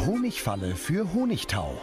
Honigfalle für Honigtau.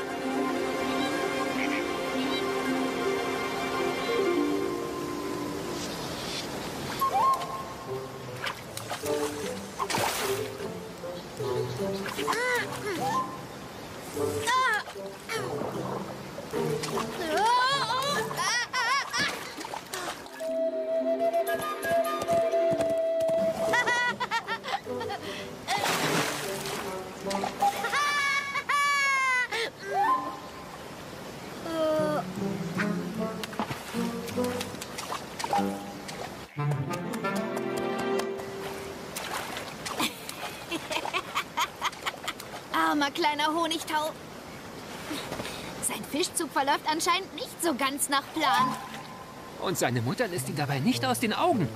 Armer kleiner Honigtau. Sein Fischzug verläuft anscheinend nicht so ganz nach Plan. Und seine Mutter lässt ihn dabei nicht aus den Augen.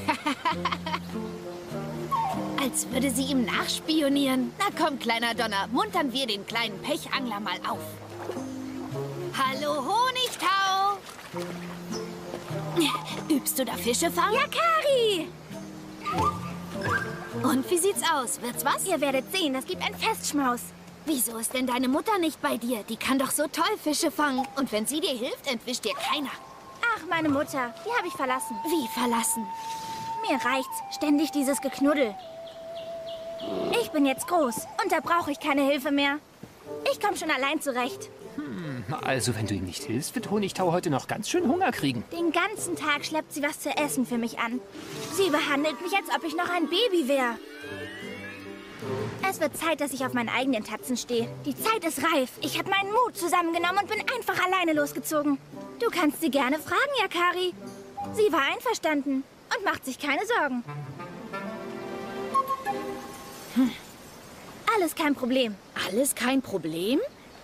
Als würde sie ihm nachspionieren. Na komm, kleiner Donner, muntern wir den kleinen Pechangler mal auf. Hallo, Honigtau! Übst du da Fischefangen? Ja, Kari! Und wie sieht's aus? Wird's was? Ihr werdet sehen, es gibt ein Festschmaus. Wieso ist denn deine Mutter nicht bei dir? Die kann doch so toll Fische fangen. Und wenn sie dir hilft, entwischt dir keiner. Ach, meine Mutter, die habe ich verlassen. Wie verlassen? Mir reicht's, ständig dieses Geknuddel. Ich bin jetzt groß und da brauche ich keine Hilfe mehr. Ich komme schon allein zurecht. Also, wenn du ihm nicht hilfst, wird Honigtau heute noch ganz schön Hunger kriegen. Den ganzen Tag schleppt sie was zu essen für mich an. Sie behandelt mich, als ob ich noch ein Baby wäre. Es wird Zeit, dass ich auf meinen eigenen Tatzen stehe. Die Zeit ist reif. Ich habe meinen Mut zusammengenommen und bin einfach alleine losgezogen. Du kannst sie gerne fragen, Yakari. Sie war einverstanden und macht sich keine Sorgen. Alles kein Problem. Alles kein Problem?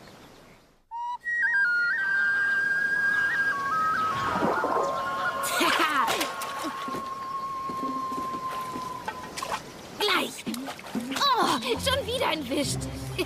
Gleich. Oh, schon wieder entwischt.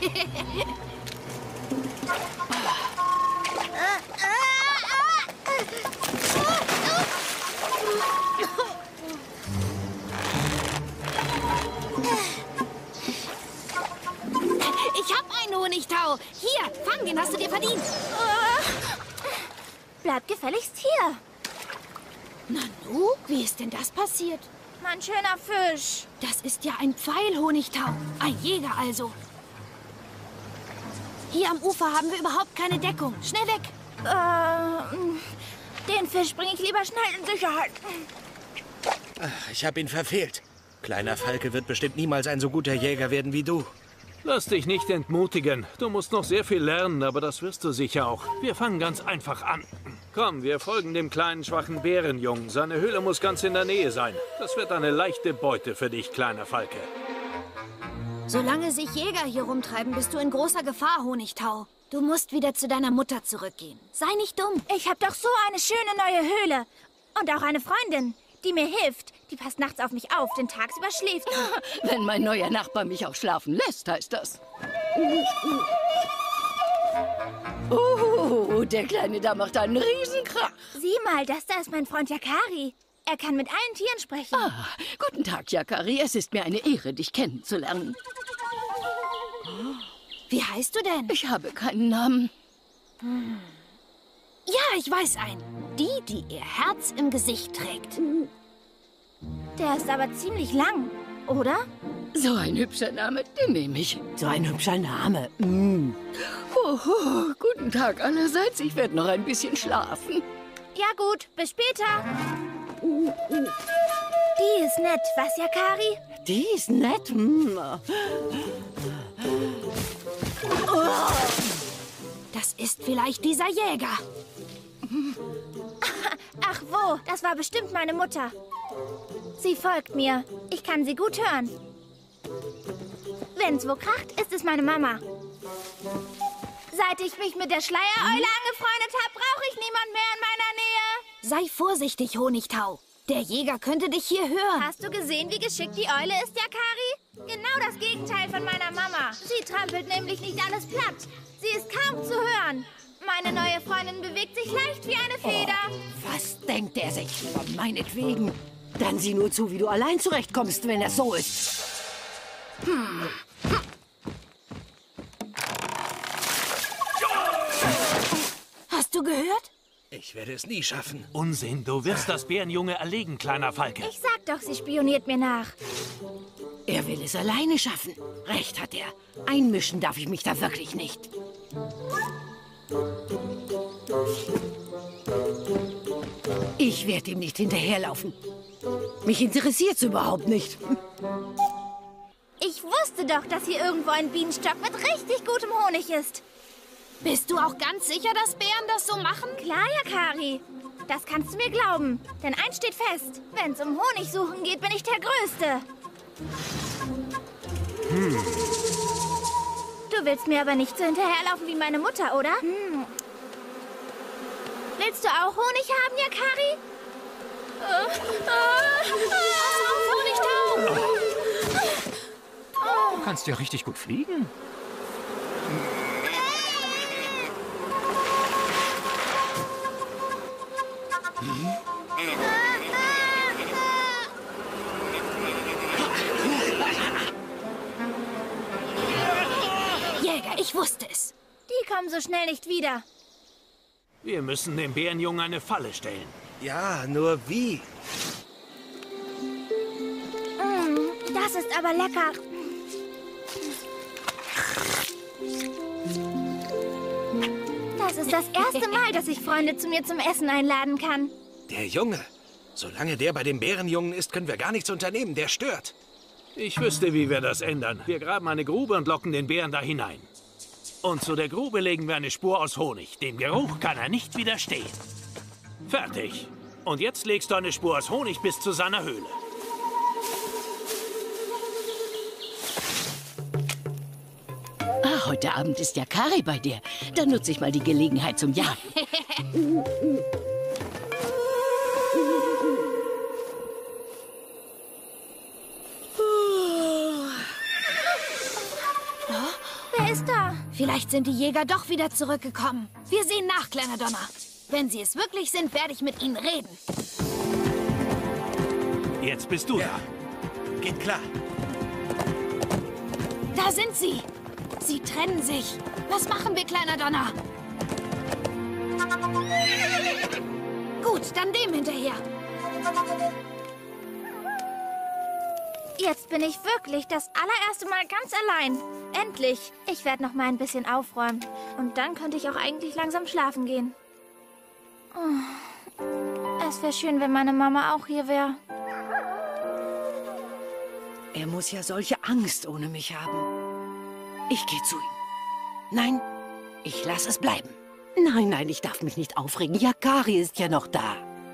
Ich hab einen Honigtau. Hier, fang, den hast du dir verdient. Bleib gefälligst hier. Nanu, wie ist denn das passiert? Mein schöner Fisch. Das ist ja ein Pfeilhonigtau. Ein Jäger also. Hier am Ufer haben wir überhaupt keine Deckung. Schnell weg. Den Fisch bringe ich lieber schnell in Sicherheit. Ach, ich habe ihn verfehlt. Kleiner Falke wird bestimmt niemals ein so guter Jäger werden wie du. Lass dich nicht entmutigen. Du musst noch sehr viel lernen, aber das wirst du sicher auch. Wir fangen ganz einfach an. Komm, wir folgen dem kleinen, schwachen Bärenjungen. Seine Höhle muss ganz in der Nähe sein. Das wird eine leichte Beute für dich, kleiner Falke. Solange sich Jäger hier rumtreiben, bist du in großer Gefahr, Honigtau. Du musst wieder zu deiner Mutter zurückgehen. Sei nicht dumm. Ich habe doch so eine schöne neue Höhle. Und auch eine Freundin, die mir hilft. Die passt nachts auf mich auf, denn tagsüber schläft sie. Wenn mein neuer Nachbar mich auch schlafen lässt, heißt das. Oh, der Kleine da macht einen Riesenkrach. Sieh mal, das da ist mein Freund Yakari. Er kann mit allen Tieren sprechen. Ah, guten Tag, Yakari. Es ist mir eine Ehre, dich kennenzulernen. Wie heißt du denn? Ich habe keinen Namen. Ja, ich weiß einen. Die ihr Herz im Gesicht trägt. Der ist aber ziemlich lang, oder? So ein hübscher Name, den nehme ich. So ein hübscher Name. Guten Tag allerseits. Ich werde noch ein bisschen schlafen. Ja gut, bis später. Die ist nett, was, Yakari? Die ist nett. Das ist vielleicht dieser Jäger. Ach wo, das war bestimmt meine Mutter. Sie folgt mir. Ich kann sie gut hören. Wenn's wo kracht, ist es meine Mama. Seit ich mich mit der Schleiereule angefreundet habe, brauche ich niemand mehr in meiner Nähe. Sei vorsichtig, Honigtau. Der Jäger könnte dich hier hören. Hast du gesehen, wie geschickt die Eule ist, Yakari? Genau das Gegenteil von meiner Mama. Sie trampelt nämlich nicht alles platt. Sie ist kaum zu hören. Meine neue Freundin bewegt sich leicht wie eine Feder. Was denkt er sich? Meinetwegen. Dann sieh nur zu, wie du allein zurechtkommst, wenn es so ist. du gehört? Ich werde es nie schaffen. Unsinn, du wirst das Bärenjunge erlegen, kleiner Falke. Ich sag doch, sie spioniert mir nach. Er will es alleine schaffen. Recht hat er. Einmischen darf ich mich da wirklich nicht. Ich werde ihm nicht hinterherlaufen. Mich interessiert's überhaupt nicht. Ich wusste doch, dass hier irgendwo ein Bienenstock mit richtig gutem Honig ist. Bist du auch ganz sicher, dass Bären das so machen? Klar, Yakari. Das kannst du mir glauben. Denn eins steht fest. Wenn es um Honigsuchen geht, bin ich der Größte. Du willst mir aber nicht so hinterherlaufen wie meine Mutter, oder? Willst du auch Honig haben, Yakari? Du kannst ja richtig gut fliegen. Jäger, ich wusste es. Die kommen so schnell nicht wieder. Wir müssen dem Bärenjungen eine Falle stellen. Ja, nur wie? Das ist aber lecker. Das ist das erste Mal, dass ich Freunde zu mir zum Essen einladen kann. Der Junge. Solange der bei dem Bärenjungen ist, können wir gar nichts unternehmen. Der stört. Ich wüsste, wie wir das ändern. Wir graben eine Grube und locken den Bären da hinein. Und zu der Grube legen wir eine Spur aus Honig. Dem Geruch kann er nicht widerstehen. Fertig. Und jetzt legst du eine Spur aus Honig bis zu seiner Höhle. Ah, heute Abend ist Yakari bei dir. Dann nutze ich mal die Gelegenheit zum Jagen. Wer ist da? Vielleicht sind die Jäger doch wieder zurückgekommen. Wir sehen nach, kleiner Donner. Wenn sie es wirklich sind, werde ich mit ihnen reden. Jetzt bist du da. Geht klar. Da sind sie. Sie trennen sich. Was machen wir, kleiner Donner? Gut, dann dem hinterher. Jetzt bin ich wirklich das allererste Mal ganz allein. Endlich. Ich werde noch mal ein bisschen aufräumen. Und dann könnte ich auch eigentlich langsam schlafen gehen. Oh. Es wäre schön, wenn meine Mama auch hier wäre. Er muss ja solche Angst ohne mich haben. Ich gehe zu ihm. Nein, ich lasse es bleiben. Nein, nein, ich darf mich nicht aufregen. Yakari ist ja noch da.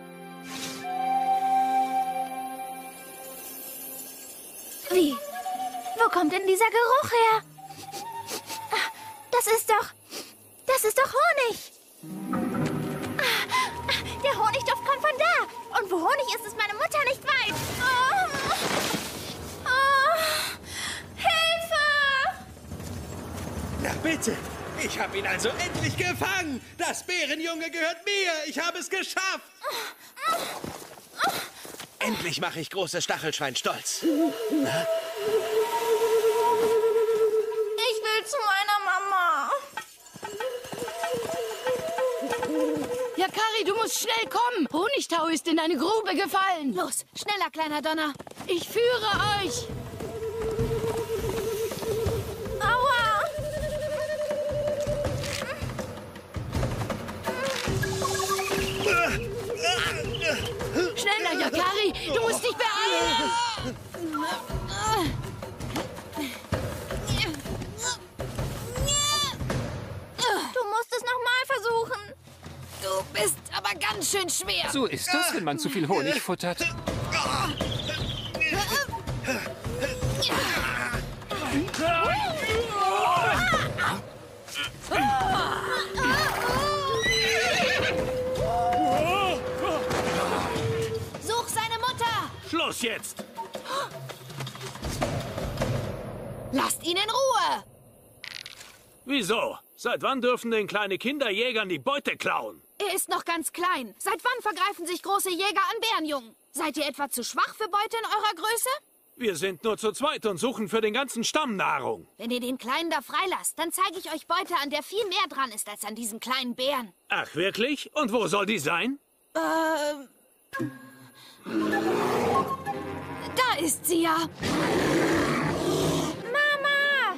Wie? Wo kommt denn dieser Geruch her? Das ist doch Honig. Der Honigduft kommt von da. Und wo Honig ist, ist meine Mutter nicht weit. Hilfe! Na bitte. Ich habe ihn also endlich gefangen. Das Bärenjunge gehört mir. Ich habe es geschafft. Endlich mache ich großes Stachelschwein stolz. Na? Ich will zu meiner Mama. Yakari, du musst schnell kommen. Honigtau ist in eine Grube gefallen. Los, schneller, kleiner Donner. Ich führe euch. Aua! Schneller, Yakari. Du musst dich beeilen. Du musst es noch mal versuchen. Du bist aber ganz schön schwer. So ist das, wenn man zu viel Honig futtert. Such seine Mutter. Schluss jetzt! Lasst ihn in Ruhe. Wieso? Seit wann dürfen denn kleine Kinder Jägern die Beute klauen? Er ist noch ganz klein. Seit wann vergreifen sich große Jäger an Bärenjungen? Seid ihr etwa zu schwach für Beute in eurer Größe? Wir sind nur zu zweit und suchen für den ganzen Stamm Nahrung. Wenn ihr den Kleinen da freilasst, dann zeige ich euch Beute, an der viel mehr dran ist als an diesem kleinen Bären. Ach, wirklich? Und wo soll die sein? Da ist sie ja. Mama!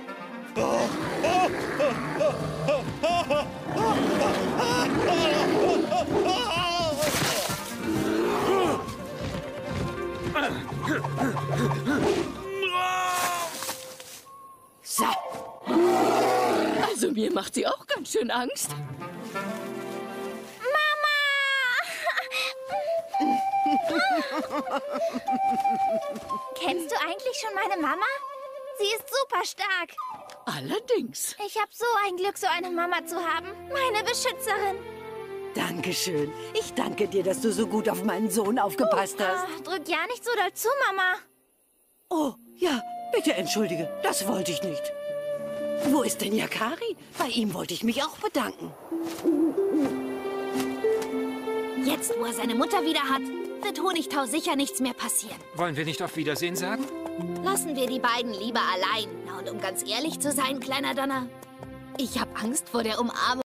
So. Also mir macht sie auch ganz schön Angst. Kennst du eigentlich schon meine Mama? Sie ist super stark. Allerdings. Ich habe so ein Glück, so eine Mama zu haben. Meine Beschützerin. Dankeschön. Ich danke dir, dass du so gut auf meinen Sohn aufgepasst hast. Drück ja nicht so doll zu, Mama. Oh, ja, bitte entschuldige. Das wollte ich nicht. Wo ist denn Yakari? Bei ihm wollte ich mich auch bedanken. Jetzt, wo er seine Mutter wieder hat, wird Honigtau sicher nichts mehr passieren. Wollen wir nicht auf Wiedersehen sagen? Lassen wir die beiden lieber allein. Na, und um ganz ehrlich zu sein, kleiner Donner, ich habe Angst vor der Umarmung.